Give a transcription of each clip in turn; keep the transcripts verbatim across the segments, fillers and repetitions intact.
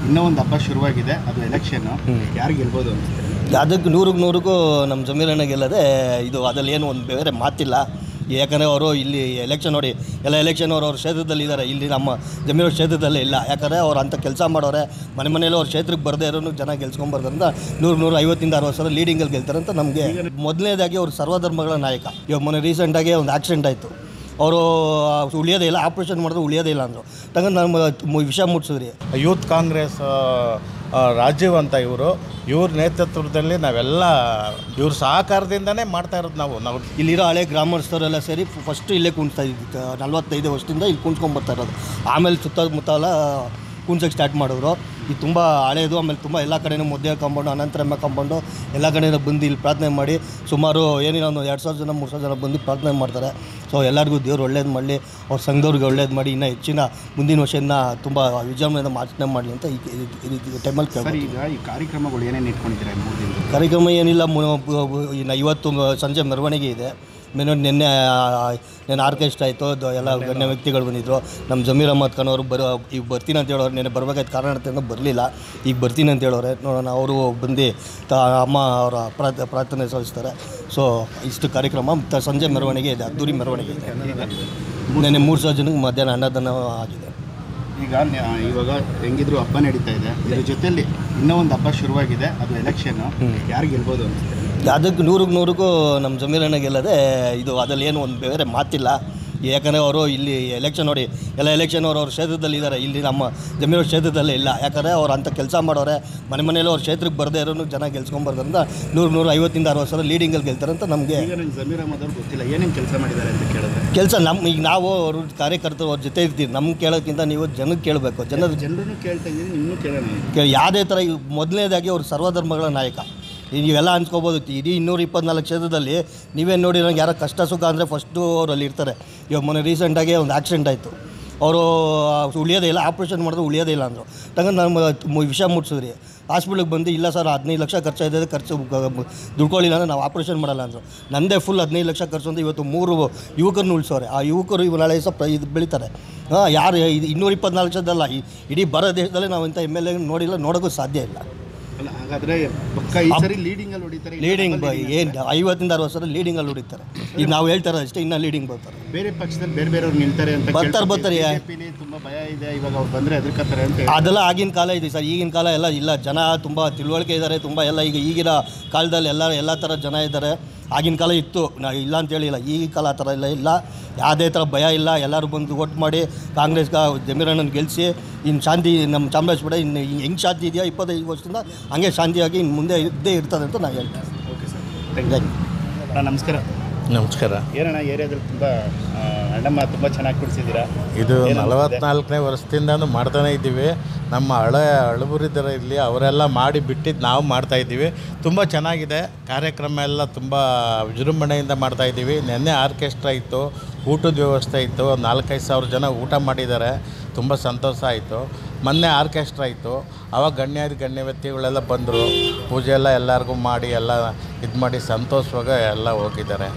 ಇನ್ನೂ ಒಂದು ಹಬ್ಬ ಶುರುವಾಗಿದೆ, ಅದು ಎಲೆಕ್ಷನ್. ಯಾರು ಗೆಲ್ಬೋದು ಅನಿಸುತ್ತೆ? ಅದಕ್ಕೆ ನೂರಕ್ಕೆ ನೂರಕ್ಕೂ ನಮ್ಮ ಜಮೀರಣ್ಣ ಗೆಲ್ಲದೆ ಇದು ಅದರಲ್ಲಿ ಏನು ಒಂದು ಬೇರೆ ಮಾತಿಲ್ಲ. ಯಾಕಂದರೆ ಅವರು ಇಲ್ಲಿ ಎಲೆಕ್ಷನ್ ನೋಡಿ, ಎಲ್ಲ ಎಲೆಕ್ಷನ್ ಅವರು ಅವ್ರ ಕ್ಷೇತ್ರದಲ್ಲಿ ಇದ್ದಾರೆ, ಇಲ್ಲಿ ನಮ್ಮ ಜಮೀರು ಕ್ಷೇತ್ರದಲ್ಲೇ ಇಲ್ಲ. ಯಾಕಂದರೆ ಅವ್ರು ಅಂಥ ಕೆಲಸ ಮಾಡೋರೆ, ಮನೆ ಮನೆಯಲ್ಲೂ ಅವ್ರ ಕ್ಷೇತ್ರಕ್ಕೆ ಬರದೇ ಇರೋನು ಜನ ಗೆಲ್ಸ್ಕೊಂಬರ್ದ್ರಿಂದ ನೂರು ನೂರು ಐವತ್ತಿಂದ ಅರವತ್ತು ಸಾವಿರ ಲೀಡಿಂಗಲ್ಲಿ ಗೆಲ್ತಾರೆ ಅಂತ ನಮಗೆ. ಮೊದಲನೇದಾಗಿ ಅವರು ಸರ್ವಧರ್ಮಗಳ ನಾಯಕ. ಇವಾಗ ಮೊನ್ನೆ ರೀಸೆಂಟಾಗಿ ಒಂದು ಆಕ್ಸಿಡೆಂಟ್ ಆಯಿತು, ಅವರು ಉಳಿಯೋದೇ ಇಲ್ಲ, ಆಪ್ರೇಷನ್ ಮಾಡಿದ್ರೆ ಉಳಿಯೋದೇ ಇಲ್ಲ ಅಂದರು. ತಂಗ ನಮ್ಮ ವಿಷಯ ಮುಟ್ಸಿದ್ರಿ. ಯೂತ್ ಕಾಂಗ್ರೆಸ್ ರಾಜೀವ್ ಅಂತ ಇವರು ಇವ್ರ ನೇತೃತ್ವದಲ್ಲಿ ನಾವೆಲ್ಲ ಇವ್ರ ಸಹಕಾರದಿಂದನೇ ಮಾಡ್ತಾ ಇರೋದು. ನಾವು ನಾವು ಇಲ್ಲಿರೋ ಹಳೆ ಗ್ರಾಮಸ್ಥರೆಲ್ಲ ಸೇರಿ ಫಸ್ಟು ಇಲ್ಲೇ ಕುಣಿಸ್ತಾ ಇದ್ದಿತ್ತು. ನಲ್ವತ್ತೈದು ವರ್ಷದಿಂದ ಇಲ್ಲಿ ಕುಣಿಸ್ಕೊಂಬರ್ತಾ ಇರೋದು. ಆಮೇಲೆ ಸುತ್ತಮುತ್ತ ಎಲ್ಲ ಕುಣ್ಸೋಕ್ಕೆ ಸ್ಟಾರ್ಟ್ ಮಾಡಿದ್ರು. ಇದು ತುಂಬ ಹಳೇದು. ಆಮೇಲೆ ತುಂಬ ಎಲ್ಲ ಕಡೆಯೂ ಮುದ್ದೆ ಕಂಪೌಂಡು, ಅನಂತರಮ್ಮ ಕಂಪೌಂಡು ಎಲ್ಲ ಕಡೆಯೂ ಬಂದು ಇಲ್ಲಿ ಪ್ರಾರ್ಥನೆ ಮಾಡಿ ಸುಮಾರು ಏನಿಲ್ಲ ಒಂದು ಎರಡು ಸಾವಿರ ಜನ ಮೂರು ಸಾವಿರ ಜನ ಬಂದು ಪ್ರಾರ್ಥನೆ ಮಾಡ್ತಾರೆ. ಸೊ ಎಲ್ಲರಿಗೂ ದೇವ್ರು ಒಳ್ಳೇದು ಮಾಡಲಿ, ಅವ್ರ ಸಂಘದವ್ರಿಗೆ ಒಳ್ಳೇದು ಮಾಡಿ, ಇನ್ನೂ ಹೆಚ್ಚಿನ ಮುಂದಿನ ವರ್ಷ ಇನ್ನೂ ತುಂಬ ವಿಜೃಂಭಣೆಯಿಂದ ಆಚರಣೆ ಮಾಡಲಿ ಅಂತ ಈ ಟೈಮಲ್ಲಿ ಕೇಳ್ತಾರೆ. ಈಗ ಈ ಕಾರ್ಯಕ್ರಮಗಳು ಏನೇನು ಇಟ್ಕೊಂಡಿದ್ದೀರಾ ಮೂರು ದಿನ? ಕಾರ್ಯಕ್ರಮ ಏನಿಲ್ಲ, ಇನ್ನು ಇವತ್ತು ಸಂಜೆ ಮೆರವಣಿಗೆ ಇದೆ. ಮೇನು ನಿನ್ನೆ ನೆನ್ನೆ ಆರ್ಕೆಸ್ಟ್ರಾ ಆಯಿತು, ಎಲ್ಲ ಗಣ್ಯ ವ್ಯಕ್ತಿಗಳು ಬಂದಿದ್ದರು. ನಮ್ಮ ಜಮೀರ್ ಅಹ್ಮದ್ ಖಾನ್ ಅವರು ಬರೋ ಈಗ ಬರ್ತೀನಿ ಅಂತ ಹೇಳೋರು. ನೆನ್ನೆ ಬರಬೇಕಾದ ಕಾರಣದಿಂದ ಬರಲಿಲ್ಲ, ಈಗ ಬರ್ತೀನಿ ಅಂತ ಹೇಳೋರೆ. ನೋಡೋಣ, ಅವರು ಬಂದು ತ ಅಮ್ಮ ಅವರ ಪ್ರಾರ್ಥ ಪ್ರಾರ್ಥನೆ ಸಲ್ಲಿಸ್ತಾರೆ. ಸೊ ಇಷ್ಟು ಕಾರ್ಯಕ್ರಮ. ಮತ್ತು ಸಂಜೆ ಮೆರವಣಿಗೆ ಇದೆ, ಅದ್ದೂರಿ ಮೆರವಣಿಗೆ ಇದೆ. ನೆನ್ನೆ ಮೂರು ಸಾವಿರ ಜನಕ್ಕೆ ಮಧ್ಯಾಹ್ನ ಅನ್ನದಾನ ಆಗಿದೆ. ಈಗ ಇವಾಗ ಹೆಂಗಿದ್ರು ಹಬ್ಬ ನಡೀತಾ ಇದೆ, ಇದ್ರ ಜೊತೆಯಲ್ಲಿ ಇನ್ನೂ ಒಂದು ಹಬ್ಬ ಶುರುವಾಗಿದೆ, ಅದು ಎಲೆಕ್ಷನ್. ಯಾರು ಗೆಲ್ಬೋದು ಅನಿಸುತ್ತೆ? ಅದಕ್ಕೆ ನೂರಕ್ಕೆ ನೂರಕ್ಕೂ ನಮ್ಮ ಜಮೀರಣ್ಣ ಗೆಲ್ಲದೆ ಇದು ಅದರಲ್ಲಿ ಏನು ಒಂದು ಬೇರೆ ಮಾತಿಲ್ಲ. ಯಾಕಂದರೆ ಅವರು ಇಲ್ಲಿ ಎಲೆಕ್ಷನ್ ನೋಡಿ, ಎಲ್ಲ ಎಲೆಕ್ಷನ್ ಅವರು ಅವ್ರ ಕ್ಷೇತ್ರದಲ್ಲಿ ಇದ್ದಾರೆ, ಇಲ್ಲಿ ನಮ್ಮ ಜಮೀರು ಕ್ಷೇತ್ರದಲ್ಲೇ ಇಲ್ಲ. ಯಾಕಂದರೆ ಅವ್ರು ಅಂಥ ಕೆಲಸ ಮಾಡೋರೆ, ಮನೆ ಮನೆಯಲ್ಲೂ ಅವ್ರ ಕ್ಷೇತ್ರಕ್ಕೆ ಬರದೇ ಇರೋನು ಜನ ಗೆಲ್ಸ್ಕೊಂಬರ್ದ್ರಿಂದ ನೂರು ನೂರು ಐವತ್ತಿಂದ ಅರವತ್ತು ಸಾವಿರ ಲೀಡಿಂಗಲ್ಲಿ ಗೆಲ್ತಾರೆ ಅಂತ ನಮಗೆ. ಈಗ ನಂಗೆ ಜಮೀರ್ ಅಹ್ಮದ್ ಅವ್ರು ಗೊತ್ತಿಲ್ಲ ಏನೇನು ಕೆಲಸ ಮಾಡಿದ್ದಾರೆ ಅಂತ ಕೇಳಿದ್ರೆ, ಕೆಲಸ ನಮ್ಮ ಈಗ ನಾವು ಅವ್ರ ಕಾರ್ಯಕರ್ತರು ಅವ್ರ ಜೊತೆ ಇರ್ತೀವಿ. ನಮ್ಗೆ ಕೇಳೋಕ್ಕಿಂತ ನೀವು ಜನಕ್ಕೆ ಕೇಳಬೇಕು. ಜನರು ಜನರನ್ನು ಕೇಳ್ತಾ ಇದ್ದೀನಿ, ಇನ್ನೂ ಕೇಳೋಣ. ಕೇಳಿ ಯಾವುದೇ ಥರ ಮೊದಲನೇದಾಗಿ ಅವರು ಸರ್ವಧರ್ಮಗಳ ನಾಯಕ. ನೀವೆಲ್ಲ ಅನ್ಸ್ಕೋಬೋದು, ಇಡೀ ಇನ್ನೂರ ಇಪ್ಪತ್ನಾಲ್ಕು ಕ್ಷೇತ್ರದಲ್ಲಿ ನೀವೇನು ನೋಡಿ, ನಂಗೆ ಯಾರೋ ಕಷ್ಟ ಸುಖ ಅಂದರೆ ಫಸ್ಟು ಅವರಲ್ಲಿ ಇರ್ತಾರೆ. ಇವಾಗ ಮೊನ್ನೆ ರೀಸೆಂಟಾಗಿ ಒಂದು ಆಕ್ಸಿಡೆಂಟ್ ಆಯಿತು, ಅವರು ಉಳಿಯೋದೇ ಇಲ್ಲ, ಆಪ್ರೇಷನ್ ಮಾಡಿದ್ರೆ ಉಳಿಯೋದೇ ಇಲ್ಲ ಅಂದರು. ತಂಗ ನಮ್ಮ ವಿಷಯ ಮುಟ್ಸಿದ್ರಿ. ಹಾಸ್ಪಿಟ್ಲಿಗೆ ಬಂದು ಇಲ್ಲ ಸರ್ ಹದಿನೈದು ಲಕ್ಷ ಖರ್ಚಾಯ್ತದೆ, ಖರ್ಚು ದುಡ್ಕೊಳ್ಳಿಲ್ಲ ಅಂದರೆ ನಾವು ಆಪ್ರೇಷನ್ ಮಾಡಲ್ಲ ಅಂದರು. ನನ್ನದೇ ಫುಲ್ ಹದಿನೈದು ಲಕ್ಷ ಖರ್ಚು ಅಂತ ಇವತ್ತು ಮೂರು ಯುವಕರನ್ನ ಉಳಿಸೋರೆ. ಆ ಯುವಕರು ಇವು ನಾಳೆ ದಿವಸ ಪ್ರ ಇದು ಬೆಳೀತಾರೆ. ಹಾಂ, ಯಾರು ಇದು ಇನ್ನೂರ ಇಪ್ಪತ್ನಾಲ್ಕು ಲಕ್ಷದಲ್ಲ, ಇಡೀ ಬರೋ ದೇಶದಲ್ಲೇ ನಾವು ಇಂಥ ಎಮ್ ಎಲ್ ಎ ನೋಡಿಲ್ಲ, ನೋಡೋಕ್ಕೂ ಸಾಧ್ಯ ಇಲ್ಲ. ಹಾಗಾದರೆ ಪಕ್ಕ ಈ ಸರಿ ಲೀಡಿಂಗಲ್ಲಿ ಹೊಡಿತಾರೆ. ಲೀಡಿಂಗ್ ಏನು ಐವತ್ತಿಂದ ಅರವತ್ತು ಸಾವಿರ ಲೀಡಿಂಗಲ್ಲಿ ಹೊಡಿತಾರೆ. ಈಗ ನಾವು ಹೇಳ್ತಾರೆ ಅಷ್ಟೇ, ಇನ್ನೂ ಲೀಡಿಂಗ್ ಬರ್ತಾರೆ. ಬೇರೆ ಪಕ್ಷದಲ್ಲಿ ಬೇರೆ ಬೇರೆಯವ್ರು ನಿಲ್ತಾರೆ ಅಂತ ಬರ್ತಾರೆ ಬರ್ತಾರೆ ತುಂಬ ಭಯ ಇದೆ, ಇವಾಗ ಅವ್ರು ಬಂದರೆ ಎದುರ್ಕತ್ತಾರೆ ಅಂತ. ಅದೆಲ್ಲ ಆಗಿನ ಕಾಲ ಇದೆ ಸರ್, ಈಗಿನ ಕಾಲ ಎಲ್ಲ ಇಲ್ಲ. ಜನ ತುಂಬ ತಿಳುವಳಿಕೆ ಇದ್ದಾರೆ, ತುಂಬ ಎಲ್ಲ ಈಗ ಈಗಿನ ಕಾಲದಲ್ಲಿ ಎಲ್ಲ ಎಲ್ಲ ಥರ ಜನ ಇದ್ದಾರೆ. ಆಗಿನ ಕಾಲ ಇತ್ತು, ನಾ ಇಲ್ಲ ಅಂತೇಳಿಲ್ಲ. ಈಗಿನ ಕಾಲ ಆ ಥರ ಎಲ್ಲ ಇಲ್ಲ, ಯಾವುದೇ ಥರ ಭಯ ಇಲ್ಲ. ಎಲ್ಲರೂ ಬಂದು ಓಟ್ ಮಾಡಿ ಕಾಂಗ್ರೆಸ್ಗೆ ಜಮೀರಣ್ಣನ ಗೆಲ್ಲಿಸಿ ಇನ್ನು ಶಾಂತಿ ನಮ್ಮ ಚಾಮರಾಜಪೇಟೆ ಇನ್ನು ಹೆಂಗೆ ಶಾಂತಿ ಇದೆಯಾ ಇಪ್ಪತ್ತೈದು ವರ್ಷದಿಂದ ಹಂಗೆ ಶಾಂತಿಯಾಗಿ ಇನ್ನು ಮುಂದೆ ಇದ್ದೇ ಇರ್ತದೆ ಅಂತ ನಾನು ಹೇಳ್ತೀನಿ. Okay sir, thank you. ನಮಸ್ಕಾರ. ನಮಸ್ಕಾರ. ಏನಣ್ಣ ಏರಿಯಾದಲ್ಲಿ ತುಂಬ ಅಣ್ಣಮ್ಮ ತುಂಬ ಚೆನ್ನಾಗಿ ಕುಡಿಸಿದ್ದೀರಾ? ಇದು ನಲವತ್ನಾಲ್ಕನೇ ವರ್ಷದಿಂದನೂ ಮಾಡ್ತಾನೇ ಇದ್ದೀವಿ. ನಮ್ಮ ಹಳೆ ಹಳಬರಿದ್ದಾರೆ ಇಲ್ಲಿ, ಅವರೆಲ್ಲ ಮಾಡಿ ಬಿಟ್ಟಿದ್ದು ನಾವು ಮಾಡ್ತಾಯಿದ್ದೀವಿ. ತುಂಬ ಚೆನ್ನಾಗಿದೆ ಕಾರ್ಯಕ್ರಮ ಎಲ್ಲ, ತುಂಬ ವಿಜೃಂಭಣೆಯಿಂದ ಮಾಡ್ತಾಯಿದ್ದೀವಿ. ನೆನ್ನೆ ಆರ್ಕೆಸ್ಟ್ರಾ ಇತ್ತು, ಊಟದ ವ್ಯವಸ್ಥೆ ಇತ್ತು, ನಾಲ್ಕೈದು ಸಾವಿರ ಜನ ಊಟ ಮಾಡಿದ್ದಾರೆ, ತುಂಬ ಸಂತೋಷ ಆಯಿತು. ಮೊನ್ನೆ ಆರ್ಕೆಸ್ಟ್ರಾ ಇತ್ತು, ಆವಾಗ ಗಣ್ಯಾದಿ ಗಣ್ಯ ವ್ಯಕ್ತಿಗಳೆಲ್ಲ ಬಂದರು, ಪೂಜೆ ಎಲ್ಲ ಎಲ್ಲರಿಗೂ ಮಾಡಿ ಎಲ್ಲ ಇದು ಮಾಡಿ ಸಂತೋಷವಾಗಿ ಎಲ್ಲ ಹೋಗಿದ್ದಾರೆ.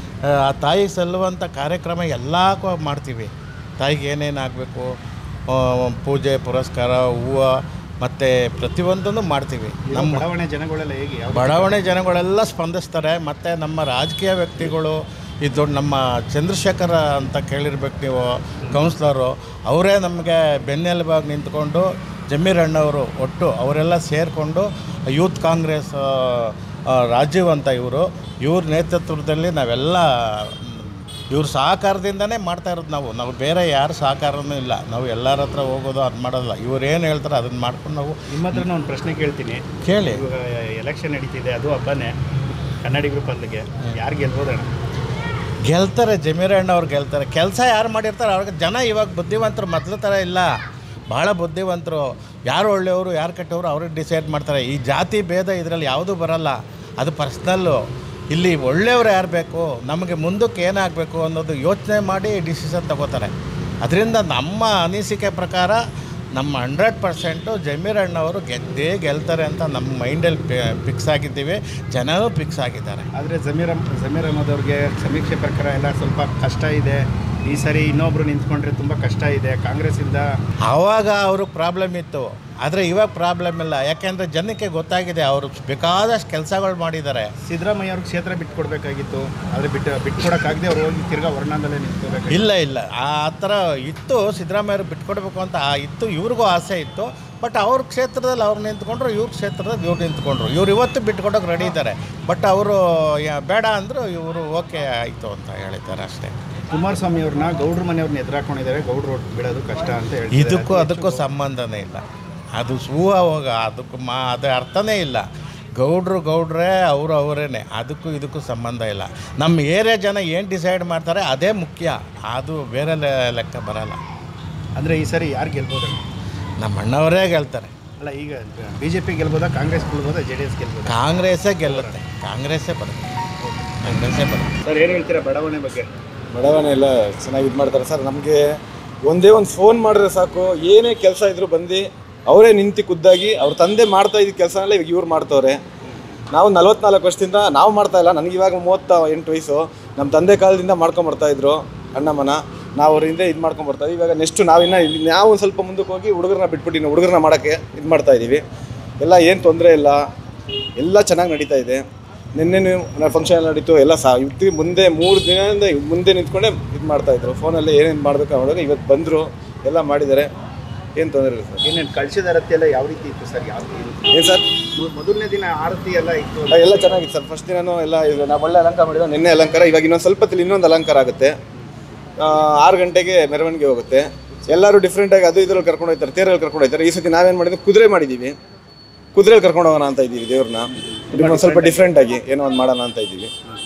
ಆ ತಾಯಿಗೆ ಸಲ್ಲುವಂಥ ಕಾರ್ಯಕ್ರಮ ಎಲ್ಲ ಮಾಡ್ತೀವಿ. ತಾಯಿಗೆ ಏನೇನು ಆಗಬೇಕು, ಪೂಜೆ ಪುರಸ್ಕಾರ, ಹೂವು ಮತ್ತು ಪ್ರತಿಯೊಂದನ್ನು ಮಾಡ್ತೀವಿ. ನಮ್ಮ ಬಡಾವಣೆ ಜನಗಳೆಲ್ಲ ಹೇಗೆ? ಬಡಾವಣೆ ಜನಗಳೆಲ್ಲ ಸ್ಪಂದಿಸ್ತಾರೆ. ಮತ್ತು ನಮ್ಮ ರಾಜಕೀಯ ವ್ಯಕ್ತಿಗಳು, ಇದು ನಮ್ಮ ಚಂದ್ರಶೇಖರ ಅಂತ ಕೇಳಿರ್ಬೇಕು ನೀವು, ಕೌನ್ಸ್ಲರು, ಅವರೇ ನಮಗೆ ಬೆನ್ನೆಲುಬಾಗಿ ನಿಂತ್ಕೊಂಡು, ಜಮೀರ್ ಅಣ್ಣವರು ಒಟ್ಟು ಅವರೆಲ್ಲ ಸೇರಿಕೊಂಡು ಯೂತ್ ಕಾಂಗ್ರೆಸ್ ರಾಜೀವ್ ಅಂತ ಇವರು ಇವ್ರ ನೇತೃತ್ವದಲ್ಲಿ ನಾವೆಲ್ಲ ಇವ್ರ ಸಹಕಾರದಿಂದನೇ ಮಾಡ್ತಾ ಇರೋದು. ನಾವು ನಾವು ಬೇರೆ ಯಾರು ಸಹಕಾರನೂ ಇಲ್ಲ, ನಾವು ಎಲ್ಲರ ಹತ್ರ ಹೋಗೋದು ಅದು ಮಾಡೋಲ್ಲ. ಇವ್ರು ಏನು ಹೇಳ್ತಾರೆ ಅದನ್ನು ಮಾಡ್ಕೊಂಡು ನಾವು. ನಿಮ್ಮ ಹತ್ರ ನಾನು ಒಂದು ಪ್ರಶ್ನೆ ಕೇಳ್ತೀನಿ, ಕೇಳಿ. ಇವಾಗ ಎಲೆಕ್ಷನ್ ನಡೀತಿದೆ, ಅದು ಹಬ್ಬನೇ, ಕನ್ನಡಿಗರ ಪಲ್ಲೆಗೆ ಯಾರು ಗೆಲ್ಬೋದಣ್ಣ? ಗೆಲ್ತಾರೆ, ಜಮೀರ್ ಅಣ್ಣ ಅವ್ರು ಗೆಲ್ತಾರೆ. ಕೆಲಸ ಯಾರು ಮಾಡಿರ್ತಾರೆ ಅವ್ರಿಗೆ ಜನ ಇವಾಗ ಬುದ್ಧಿವಂತರು, ಮೊದಲು ಥರ ಇಲ್ಲ, ಭಾಳ ಬುದ್ಧಿವಂತರು. ಯಾರು ಒಳ್ಳೆಯವರು ಯಾರು ಕೆಟ್ಟವರು ಅವ್ರಿಗೆ ಡಿಸೈಡ್ ಮಾಡ್ತಾರೆ. ಈ ಜಾತಿ ಭೇದ ಇದರಲ್ಲಿ ಯಾವುದೂ ಬರಲ್ಲ, ಅದು ಪರ್ಸ್ನಲ್ಲು. ಇಲ್ಲಿ ಒಳ್ಳೆಯವರು ಯಾರು ಬೇಕು, ನಮಗೆ ಮುಂದಕ್ಕೆ ಏನಾಗಬೇಕು ಅನ್ನೋದು ಯೋಚನೆ ಮಾಡಿ ಡಿಸಿಷನ್ ತಗೋತಾರೆ. ಅದರಿಂದ ನಮ್ಮ ಅನಿಸಿಕೆ ಪ್ರಕಾರ ನಮ್ಮ ಹಂಡ್ರೆಡ್ ಪರ್ಸೆಂಟು ಜಮೀರ್ ಅಣ್ಣವರು ಗೆದ್ದೇ ಗೆಲ್ತಾರೆ ಅಂತ ನಮ್ಮ ಮೈಂಡಲ್ಲಿ ಫಿಕ್ಸ್ ಆಗಿದ್ದೀವಿ, ಜನನೂ ಫಿಕ್ಸ್ ಆಗಿದ್ದಾರೆ. ಆದರೆ ಜಮೀರ್ ಜಮೀರ್ ಅಹ್ಮದ್ ಅವ್ರಿಗೆ ಸಮೀಕ್ಷೆ ಪ್ರಕಾರ ಎಲ್ಲ ಸ್ವಲ್ಪ ಕಷ್ಟ ಇದೆ, ಈ ಸರಿ ಇನ್ನೊಬ್ರು ನಿಂತ್ಕೊಂಡ್ರೆ ತುಂಬ ಕಷ್ಟ ಇದೆ ಕಾಂಗ್ರೆಸ್ಸಿಂದ. ಆವಾಗ ಅವ್ರಿಗೆ ಪ್ರಾಬ್ಲಮ್ ಇತ್ತು, ಆದರೆ ಇವಾಗ ಪ್ರಾಬ್ಲಮ್ ಇಲ್ಲ. ಯಾಕೆಂದರೆ ಜನಕ್ಕೆ ಗೊತ್ತಾಗಿದೆ, ಅವರು ಬೇಕಾದಷ್ಟು ಕೆಲಸಗಳು ಮಾಡಿದ್ದಾರೆ. ಸಿದ್ದರಾಮಯ್ಯ ಅವ್ರಿಗೆ ಕ್ಷೇತ್ರ ಬಿಟ್ಕೊಡ್ಬೇಕಾಗಿತ್ತು, ಆದರೆ ಬಿಟ್ಟು ಬಿಟ್ಕೊಡೋಕ್ಕಾಗದೆ ಅವ್ರು ಹೋಗಿ ತಿರ್ಗಾ ವರ್ಣದಲ್ಲೇ ನಿಂತ್ಕೋಬೇಕು. ಇಲ್ಲ ಇಲ್ಲ ಆ ಥರ ಇತ್ತು, ಸಿದ್ದರಾಮಯ್ಯರು ಬಿಟ್ಕೊಡ್ಬೇಕು ಅಂತ ಇತ್ತು, ಇವ್ರಿಗೂ ಆಸೆ ಇತ್ತು. ಬಟ್ ಅವ್ರ ಕ್ಷೇತ್ರದಲ್ಲಿ ಅವ್ರು ನಿಂತ್ಕೊಂಡ್ರು, ಇವ್ರ ಕ್ಷೇತ್ರದಲ್ಲಿ ಇವ್ರು ನಿಂತ್ಕೊಂಡ್ರು. ಇವ್ರು ಇವತ್ತು ಬಿಟ್ಕೊಡೋಕೆ ರೆಡಿ ಇದ್ದಾರೆ. ಬಟ್ ಅವರು ಬೇಡ ಅಂದರು, ಇವರು ಓಕೆ ಆಯಿತು ಅಂತ ಹೇಳಿದ್ದಾರೆ ಅಷ್ಟೇ. ಕುಮಾರಸ್ವಾಮಿ ಅವ್ರನ್ನ ಗೌಡ್ರ ಮನೆಯವ್ರನ್ನ ಎದುರಾಕೊಂಡಿದ್ದಾರೆ, ಗೌಡ್ರು ಬಿಡೋದು ಕಷ್ಟ ಅಂತ ಹೇಳಿ. ಇದಕ್ಕೂ ಅದಕ್ಕೂ ಸಂಬಂಧನೇ ಇಲ್ಲ, ಅದು ಸೂಹ ಹೋಗ ಅದಕ್ಕೂ ಮಾ ಅದು ಅರ್ಥನೇ ಇಲ್ಲ. ಗೌಡ್ರು ಗೌಡ್ರೇ, ಅವರು ಅವರೇನೆ, ಅದಕ್ಕೂ ಇದಕ್ಕೂ ಸಂಬಂಧ ಇಲ್ಲ. ನಮ್ಮ ಏರಿಯಾ ಜನ ಏನು ಡಿಸೈಡ್ ಮಾಡ್ತಾರೆ ಅದೇ ಮುಖ್ಯ, ಅದು ಬೇರೆ ಲೆಕ್ಕ ಬರಲ್ಲ. ಅಂದರೆ ಈ ಸರಿ ಯಾರು ಗೆಲ್ಬೋದು? ನಮ್ಮ ಅಣ್ಣವರೇ ಗೆಲ್ತಾರೆ. ಅಲ್ಲ, ಈಗ ಬಿ ಜೆ ಪಿ ಗೆಲ್ಬೋದಾ, ಕಾಂಗ್ರೆಸ್ ಗೆಲ್ಬೋದಾ, ಜೆ ಡಿ ಎಸ್ ಗೆಲ್ಬೋದಾ? ಕಾಂಗ್ರೆಸ್ಸೇ ಗೆಲ್ಲುತ್ತೆ, ಕಾಂಗ್ರೆಸ್ಸೇ ಬರುತ್ತೆ, ಕಾಂಗ್ರೆಸ್ಸೇ ಬರುತ್ತೆ. ಸರ್ ಏನು ಹೇಳ್ತೀರಾ ಬಡಾವಣೆ ಬಗ್ಗೆ? ಬಡಾವಣೆ ಎಲ್ಲ ಚೆನ್ನಾಗಿ ಇದು ಮಾಡ್ತಾರೆ ಸರ್. ನಮಗೆ ಒಂದೇ ಒಂದು ಫೋನ್ ಮಾಡಿದ್ರೆ ಸಾಕು, ಏನೇ ಕೆಲಸ ಇದ್ರು ಬಂದು ಅವರೇ ನಿಂತು ಖುದ್ದಾಗಿ ಅವ್ರ ತಂದೆ ಮಾಡ್ತಾ ಇದ್ದ ಕೆಲಸನೆಲ್ಲ ಇವಾಗ ಇವ್ರು ಮಾಡ್ತವ್ರೆ. ನಾವು ನಲ್ವತ್ನಾಲ್ಕು ವರ್ಷದಿಂದ ನಾವು ಮಾಡ್ತಾ ಇಲ್ಲ, ನನಗೆ ಇವಾಗ ಮೂವತ್ತ ಎಂಟು ವಯಸ್ಸು. ನಮ್ಮ ತಂದೆ ಕಾಲದಿಂದ ಮಾಡ್ಕೊಂಬರ್ತಾಯಿದ್ರು ಅಣ್ಣಮ್ಮನ, ನಾವು ಅವರಿಂದ ಇದು ಮಾಡ್ಕೊಂಬರ್ತಾಯಿದ್ವಿ. ಇವಾಗ ನೆಕ್ಸ್ಟು ನಾವಿನ್ನ ನಾವು ಒಂದು ಸ್ವಲ್ಪ ಮುಂದಕ್ಕೆ ಹೋಗಿ ಹುಡುಗರನ್ನ ಬಿಟ್ಬಿಟ್ಟು ಹುಡುಗರನ್ನ ಮಾಡೋಕ್ಕೆ ಇದು ಮಾಡ್ತಾಯಿದ್ದೀವಿ. ಎಲ್ಲ ಏನು ತೊಂದರೆ ಇಲ್ಲ, ಎಲ್ಲ ಚೆನ್ನಾಗಿ ನಡೀತಾ ಇದೆ. ನಿನ್ನೆ ಫಂಕ್ಷನ್ ಎಲ್ಲ ನಡೀತು, ಎಲ್ಲ ಸಹ ಇವತ್ತಿಗೆ ಮುಂದೆ ಮೂರು ದಿನದಿಂದ ಮುಂದೆ ನಿಂತ್ಕೊಂಡೆ ಇದು ಮಾಡ್ತಾಯಿದ್ರು. ಫೋನಲ್ಲಿ ಏನೇನು ಮಾಡಬೇಕು ಮಾಡೋದು ಇವತ್ತು ಬಂದರು, ಎಲ್ಲ ಮಾಡಿದ್ದಾರೆ, ಏನು ತೊಂದರೆ ಇಲ್ಲ ಸರ್. ಏನೇನು ಕಳಿಸಿದ ಆರತಿ ಎಲ್ಲ ಯಾವ ರೀತಿ ಇತ್ತು ಸರ್? ಯಾವ ರೀತಿ ಏನು ಸರ್? ಮೊದಲನೇ ದಿನ ಆರತಿ ಎಲ್ಲ ಇತ್ತು, ಎಲ್ಲ ಚೆನ್ನಾಗಿತ್ತು ಸರ್. ಫಸ್ಟ್ ದಿನನೂ ಎಲ್ಲ ಇದು ನಾವು ಒಳ್ಳೆ ಅಲಂಕಾರ ಮಾಡಿದ್ವಿ. ನಿನ್ನೆ ಅಲಂಕಾರ, ಇವಾಗ ಇನ್ನೊಂದು ಸ್ವಲ್ಪ ಹೊತ್ತಲ್ಲಿ ಇನ್ನೊಂದು ಅಲಂಕಾರ ಆಗುತ್ತೆ. ಆರು ಗಂಟೆಗೆ ಮೆರವಣಿಗೆ ಹೋಗುತ್ತೆ. ಎಲ್ಲರೂ ಡಿಫ್ರೆಂಟಾಗಿ ಅದು ಇದ್ರಲ್ಲಿ ಕರ್ಕೊಂಡು ಹೋಗ್ತಾರೆ, ತೇರಲ್ಲಿ ಕರ್ಕೊಂಡು ಹೋಗ್ತಾರೆ. ಈ ಸತಿ ನಾವೇನು ಮಾಡಿದ್ವಿ, ಕುದುರೆ ಮಾಡಿದ್ದೀವಿ, ಕುದುರೆಯಲ್ಲಿ ಕರ್ಕೊಂಡು ಹೋಗೋಣ ಅಂತ ಇದ್ದೀವಿ ದೇವ್ರನ್ನ. ಇನ್ನೊಂದು ಸ್ವಲ್ಪ ಡಿಫ್ರೆಂಟಾಗಿ ಏನೋ ಒಂದು ಮಾಡೋಣ ಅಂತ ಇದ್ದೀವಿ.